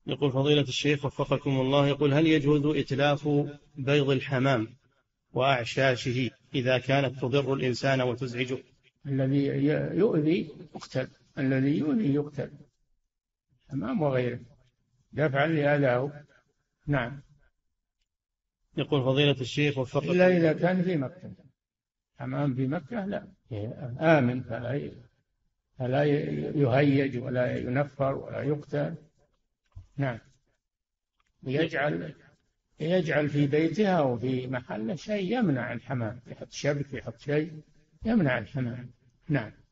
يقول فضيلة الشيخ وفقكم الله، يقول هل يجوز إتلاف بيض الحمام وأعشاشه إذا كانت تضر الإنسان وتزعجه؟ الذي يؤذي يقتل، الذي يؤذي يقتل، الحمام وغيره، دفعا لأذاه. نعم. يقول فضيلة الشيخ وفقكم إلا إذا كان في مكة، حمام في مكة لا، آمن، فلا يهيج ولا ينفر ولا يقتل. نعم. يجعل في بيتها أو في محله شيء يمنع الحمام، يحط شبك، يحط شيء يمنع الحمام. نعم.